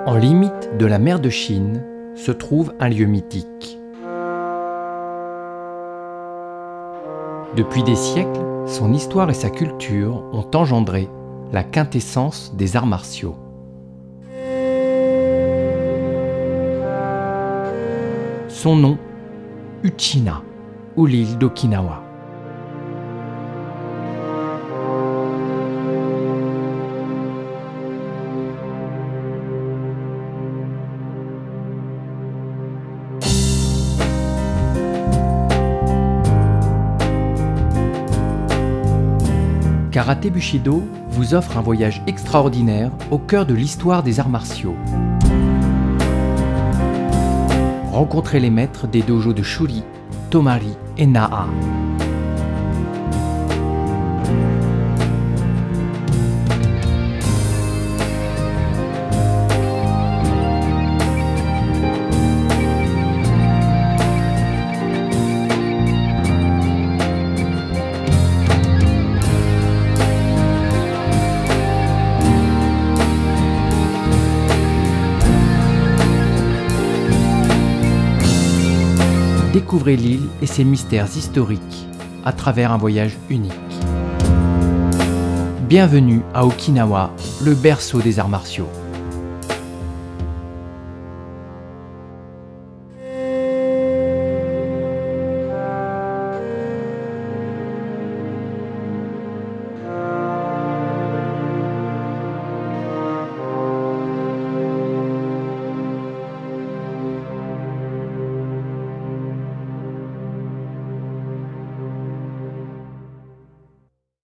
En limite de la mer de Chine se trouve un lieu mythique. Depuis des siècles, son histoire et sa culture ont engendré la quintessence des arts martiaux. Son nom, Uchina, ou l'île d'Okinawa. Karaté Bushido vous offre un voyage extraordinaire au cœur de l'histoire des arts martiaux. Rencontrez les maîtres des dojos de Shuri, Tomari et Naha. Découvrez l'île et ses mystères historiques à travers un voyage unique. Bienvenue à Okinawa, le berceau des arts martiaux.